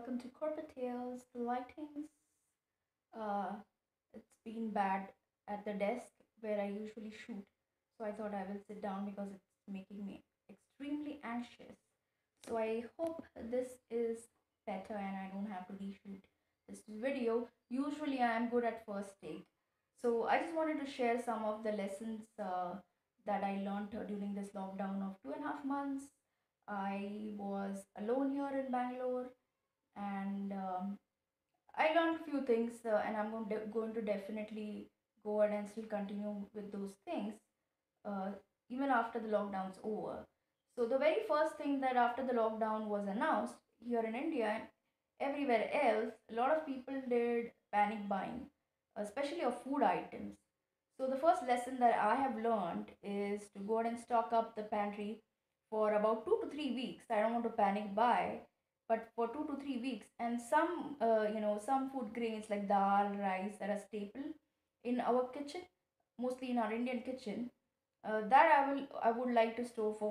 welcome to Corporate Tales. The lighting's uh, it's been bad at the desk where I usually shoot, so I thought I will sit down because it's making me extremely anxious. So I hope this is better and I don't have to reshoot this video. Usually I am good at first take, so I just wanted to share some of the lessons that I learned during this lockdown of 2.5 months. I was alone here in Bangalore, and I learned a few things, and I'm going to definitely go ahead and still continue with those things uh, even after the lockdown's over. So the very first thing that after the lockdown was announced here in India and everywhere else, a lot of people did panic buying, especially of food items. So the first lesson that I have learned is to go ahead and stock up the pantry for about 2 to 3 weeks. I don't want to panic buy, but for 2 to 3 weeks, and some some food grains like dal, rice that are staple in our kitchen, mostly in our Indian kitchen, that I would like to store for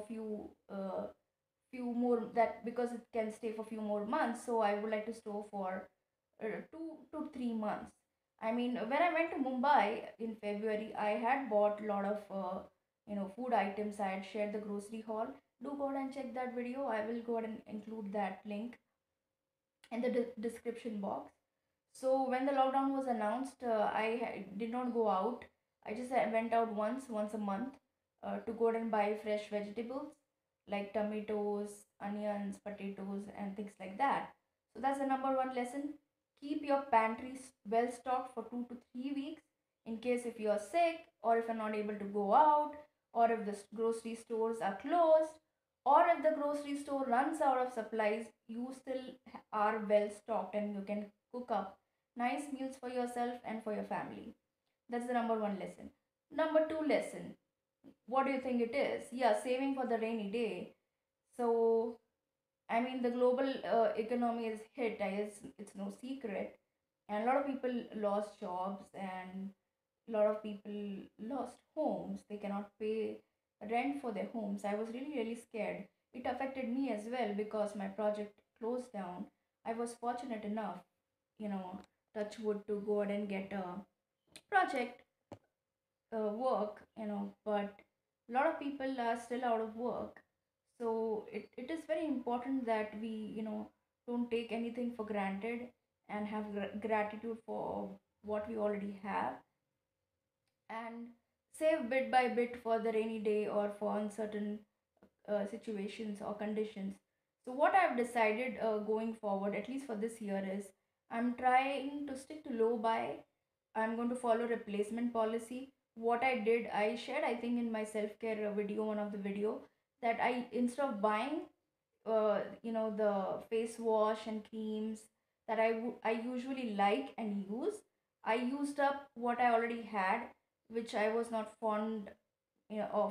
few more, that because it can stay for few more months, so I would like to store for 2 to 3 months. I mean, when I went to Mumbai in February, I had bought a lot of food items. I had shared the grocery haul. Do go ahead and check that video. I will go ahead and include that link in the description box. So when the lockdown was announced, did not go out. I just went out once a month, to go and buy fresh vegetables like tomatoes, onions, potatoes, and things like that. So that's the number one lesson. Keep your pantry well stocked for 2 to 3 weeks in case if you are sick, or if you're not able to go out, or if the grocery stores are closed, or if the grocery store runs out of supplies, you still are well stocked and you can cook up nice meals for yourself and for your family. That's the number one lesson. Number two lesson, what do you think it is? Yeah, saving for the rainy day. So, I mean, the global economy is hit, it's no secret, and a lot of people lost jobs, and a lot of people lost homes. They cannot pay rent for their homes. I was really, really scared. It affected me as well because my project closed down. I was fortunate enough, you know, touch wood, to go ahead and get a project work, but a lot of people are still out of work. So it is very important that we, don't take anything for granted and have gratitude for what we already have, and save bit by bit for the rainy day or for uncertain situations or conditions. So, what I've decided going forward, at least for this year, is I'm trying to stick to low buy. I'm going to follow replacement policy. What I did, I shared, I think, in my self care video, one of the video, that I, instead of buying, the face wash and creams that I usually like and use, I used up what I already had, which I was not fond, of,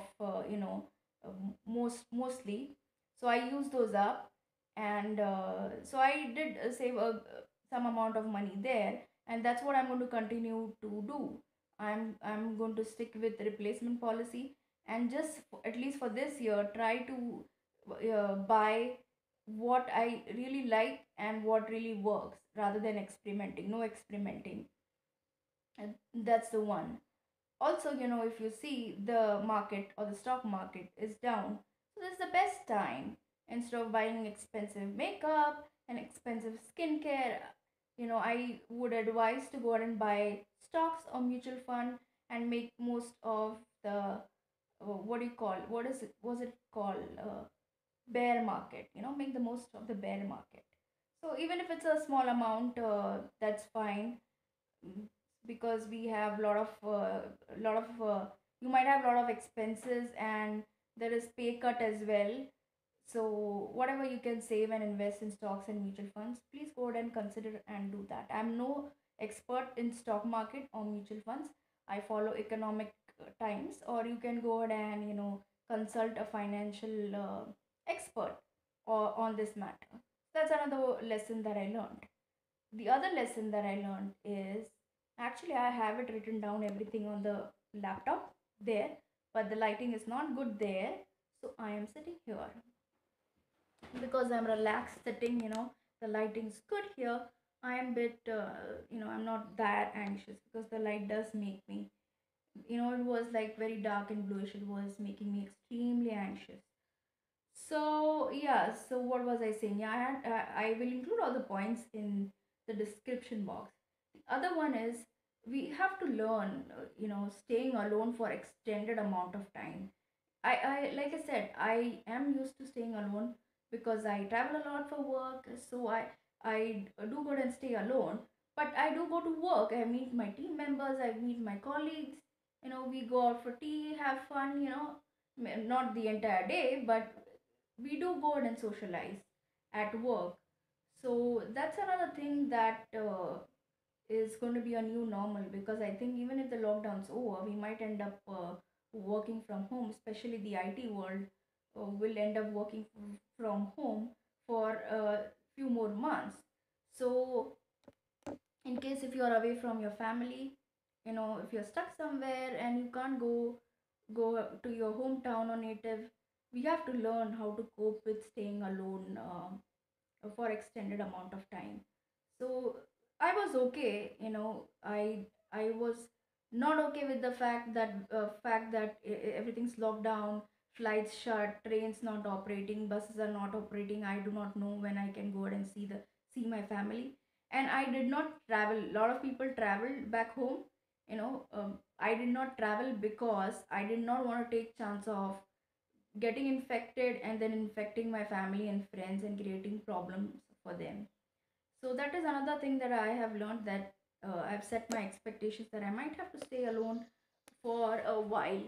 mostly. So I used those up, and so I did save some amount of money there, and that's what I'm going to continue to do. I'm going to stick with replacement policy, and just at least for this year, try to buy what I really like and what really works, rather than experimenting. No experimenting. And that's the one. Also, if you see the market or the stock market is down, so this is the best time. Instead of buying expensive makeup and expensive skincare, I would advise to go out and buy stocks or mutual fund and make most of the, what do you call, what is it was it called, bear market. Make the most of the bear market. So even if it's a small amount, that's fine. Mm, because we have lot of you might have a lot of expenses, and there is pay cut as well. So whatever you can save and invest in stocks and mutual funds, please go ahead and consider and do that. I'm no expert in stock market or mutual funds. I follow economic times, or you can go ahead and consult a financial expert or on this matter. That's another lesson that I learned. The other lesson that I learned is, actually, I have it written down everything on the laptop there, but the lighting is not good there. So I am sitting here because I'm relaxed sitting, The lighting's good here. I am bit, I'm not that anxious because the light does make me, it was like very dark and bluish. It was making me extremely anxious. So yeah, so what was I saying? Yeah, I will include all the points in the description box. The other one is we have to learn, staying alone for extended amount of time. I like I said, I am used to staying alone because I travel a lot for work. So I do go and stay alone. But I do go to work. I meet my team members. I meet my colleagues. We go out for tea, have fun. Not the entire day, but we do go out and socialize at work. So that's another thing that is going to be a new normal, because I think even if the lockdown's over, we might end up working from home, especially the IT world will end up working from home for a few more months. So, in case if you're away from your family, if you're stuck somewhere and you can't go to your hometown or native, we have to learn how to cope with staying alone for extended amount of time. So I was okay. I was not okay with the fact that everything's locked down, flights shut, trains not operating, buses are not operating. I do not know when I can go out and see my family. And I did not travel. A lot of people traveled back home. I did not travel because I did not want to take chance of getting infected and then infecting my family and friends and creating problems for them. So that is another thing that I have learned, that I've set my expectations that I might have to stay alone for a while.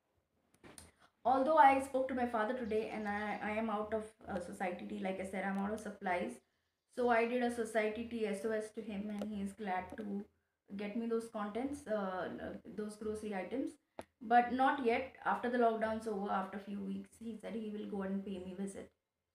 Although I spoke to my father today and I am out of society tea, like I said, I'm out of supplies. So I did a society tea SOS to him, and he is glad to get me those contents, those grocery items. But not yet. After the lockdown's over, after a few weeks, he said he will go and pay me visit.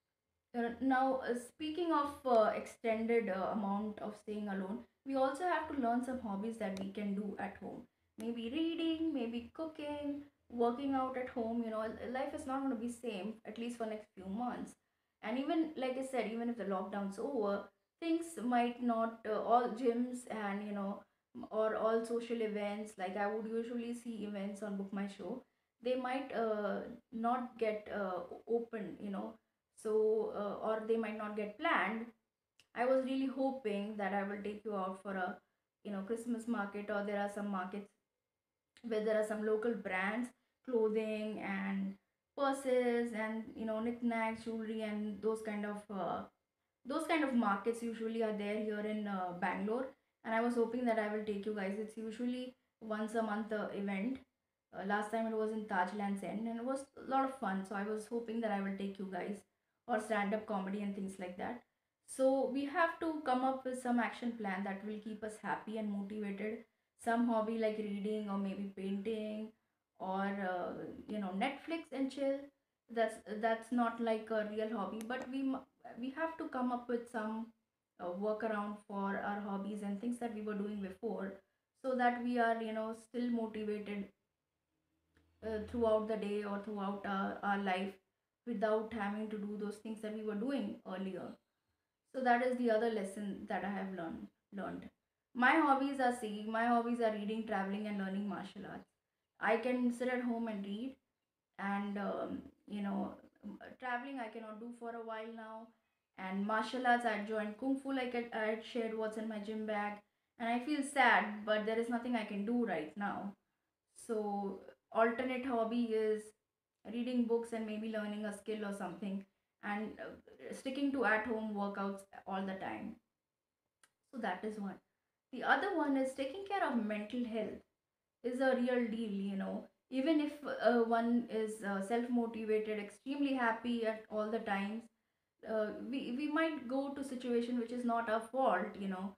Now, speaking of extended amount of staying alone, we also have to learn some hobbies that we can do at home. Maybe reading, maybe cooking, working out at home. Life is not going to be same, at least for next few months. And even like I said, even if the lockdown's over, things might not all gyms and or all social events, like I would usually see events on Book My Show, they might not get open. So or they might not get planned. I was really hoping that I will take you out for a Christmas market, or there are some markets where there are some local brands, clothing and purses and knickknacks, jewelry, and those kind of markets usually are there here in Bangalore. And I was hoping that I will take you guys. It's usually once a month event. Last time it was in Taj Lands End, and it was a lot of fun. So I was hoping that I will take you guys, or stand up comedy and things like that. So we have to come up with some action plan that will keep us happy and motivated. Some hobby like reading or maybe painting, or Netflix and chill. That's not like a real hobby, but we have to come up with some workaround for our hobbies and things that we were doing before, so that we are still motivated throughout the day or throughout our life, without having to do those things that we were doing earlier. So that is the other lesson that I have learned. My hobbies are reading, traveling, and learning martial arts. I can sit at home and read, and traveling I cannot do for a while now. And martial arts, I joined kung fu, like I had shared what's in my gym bag, and I feel sad, but there is nothing I can do right now. So alternate hobby is reading books and maybe learning a skill or something, and sticking to at home workouts all the time. So that is one. The other one is taking care of mental health is a real deal. Even if one is self motivated, extremely happy at all the times, we might go to situation which is not our fault.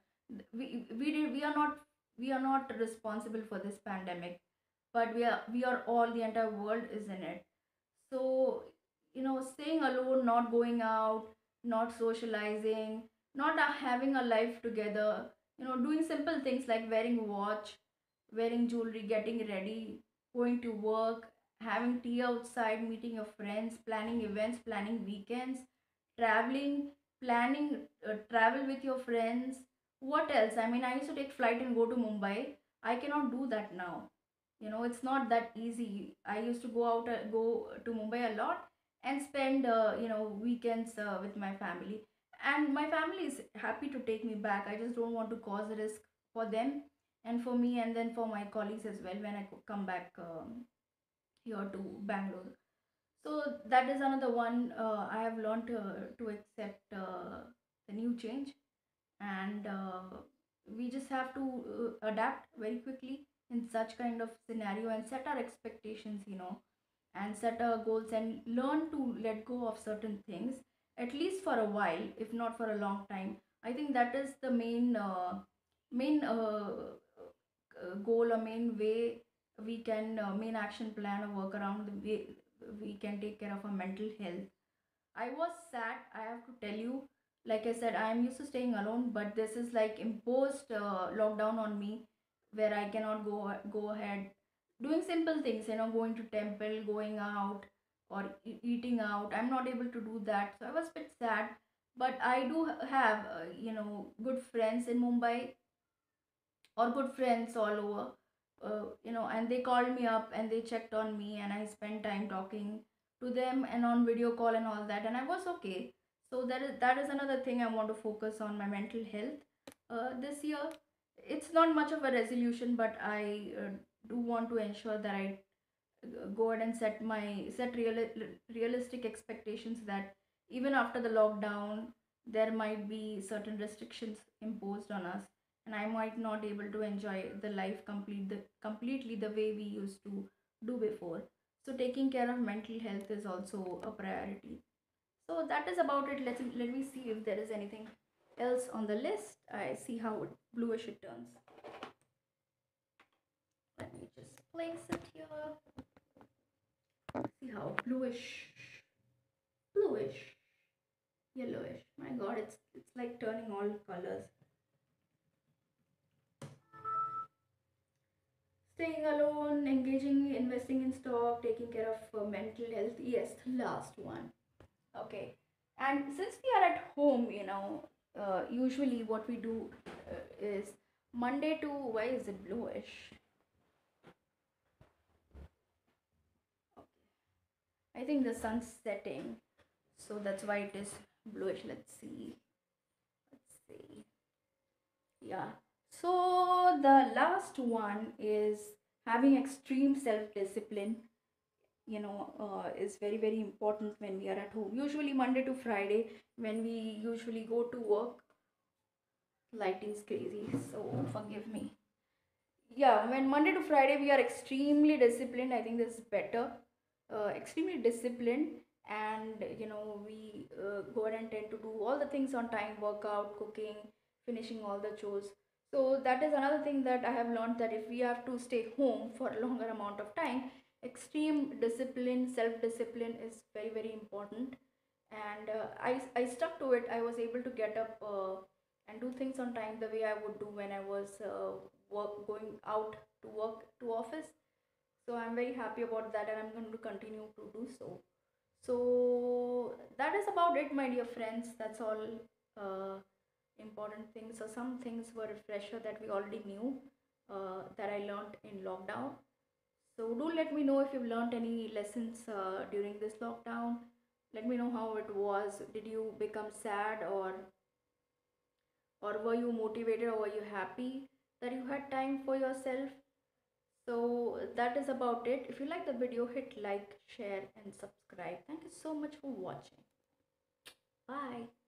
We are not responsible for this pandemic, but we are all, the entire world is in it. So staying alone, not going out, not socializing, not having a life together, doing simple things like wearing watch, wearing jewelry, getting ready, going to work, having tea outside, meeting your friends, planning events, planning weekends, traveling. planning travel with your friends. What else? I mean, I used to take flight and go to Mumbai. I cannot do that now. It's not that easy. I used to go to Mumbai a lot and spend weekends with my family, and my family is happy to take me back. I just don't want to cause a risk for them and for me, and then for my colleagues as well when I come back here to Bangalore. So that is another one. I have learned to accept the new change, and we just have to adapt very quickly in such kind of scenario and set our expectations, and set our goals and learn to let go of certain things, at least for a while, if not for a long time. I think that is the main goal or main way we can main action plan or work around the way we can take care of our mental health. I was sad, I have to tell you. Like I said, I am used to staying alone, but this is like imposed lockdown on me, where I cannot go ahead doing simple things, going to temple, going out, or eating out. I'm not able to do that, so I was a bit sad. But I do have, good friends in Mumbai, or good friends all over, and they called me up and they checked on me, and I spent time talking to them and on video call and all that, and I was okay. So that is another thing I want to focus on, my mental health this year. It's not much of a resolution, but I do want to ensure that I go ahead and realistic expectations, that even after the lockdown there might be certain restrictions imposed on us, and I might not able to enjoy the life completely the way we used to do before. So taking care of mental health is also a priority. So that is about it. Let me see if there is anything else on the list. I see how bluish it turns. Let me just place it here. See how bluish, yellowish. My God, it's like turning all colors. Staying alone, engaging, investing in stock, taking care of mental health. Yes, the last one. Okay. And since we are at home, usually what we do is Monday to, why is it bluish? I think the sun's setting, so that's why it is bluish. Let's see. Let's see. Yeah. So the last one is having extreme self discipline, is very, very important when we are at home. Usually, Monday to Friday, when we usually go to work, lighting's crazy, so forgive me. Yeah, when Monday to Friday we are extremely disciplined, I think this is better. Extremely disciplined, and we go ahead and tend to do all the things on time, workout, cooking, finishing all the chores. So that is another thing that I have learned, that if we have to stay home for a longer amount of time, extreme discipline, self discipline is very, very important. And I stuck to it. I was able to get up and do things on time the way I would do when I was going out to work to office. So I'm very happy about that, and I'm going to continue to do so. So that is about it, my dear friends. That's all important things. So some things were refresher that we already knew, that I learned in lockdown. So do let me know if you've learned any lessons during this lockdown. Let me know how it was. Did you become sad, or were you motivated, or were you happy that you had time for yourself? So that is about it. If you like the video, hit like, share and subscribe. Thank you so much for watching. Bye.